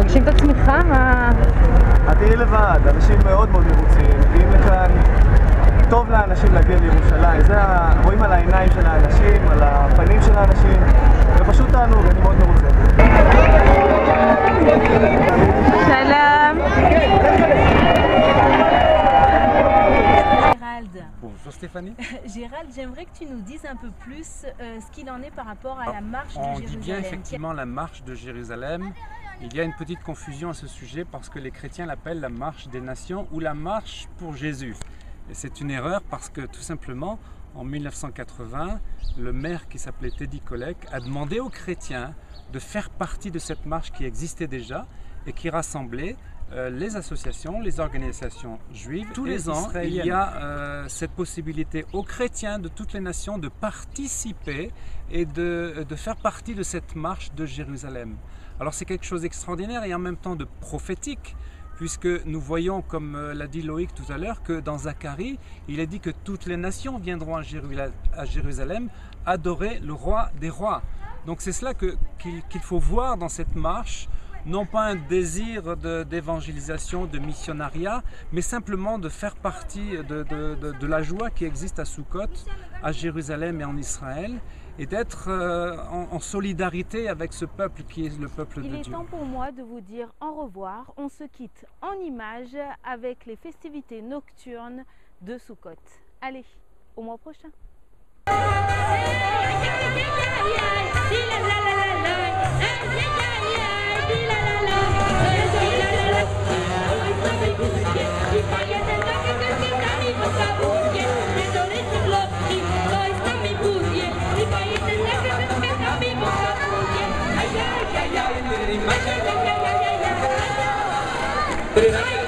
מרגישים את עצמך? מה... את תהיי לבד, אנשים מאוד מאוד מרוצים, מגיעים לכאן, טוב לאנשים להגיע לירושלים, רואים על העיניים של האנשים, על הפנים של האנשים, זה פשוט תענוג, אני מאוד מרוצה. שלום. Bonjour Stéphanie. Gérald, j'aimerais que tu nous dises un peu plus ce qu'il en est par rapport à la marche de Jérusalem. On dit bien effectivement la marche de Jérusalem. Il y a une petite confusion à ce sujet parce que les chrétiens l'appellent la marche des nations ou la marche pour Jésus. Et c'est une erreur parce que tout simplement, en 1980, le maire qui s'appelait Teddy Kollek a demandé aux chrétiens de faire partie de cette marche qui existait déjà et qui rassemblait les associations, les organisations juives. Tous les ans, il y a cette possibilité aux chrétiens de toutes les nations de participer et de faire partie de cette marche de Jérusalem. Alors c'est quelque chose d'extraordinaire et en même temps de prophétique, puisque nous voyons, comme l'a dit Loïc tout à l'heure, que dans Zacharie, il est dit que toutes les nations viendront à Jérusalem adorer le roi des rois. Donc c'est cela qu'il faut voir dans cette marche, non pas un désir d'évangélisation, de missionnariat, mais simplement de faire partie de la joie qui existe à Sukkot, à Jérusalem et en Israël, et d'être en solidarité avec ce peuple qui est le peuple de Dieu. Il est temps pour moi de vous dire au revoir. On se quitte en images avec les festivités nocturnes de Sukkot. Allez, au mois prochain. But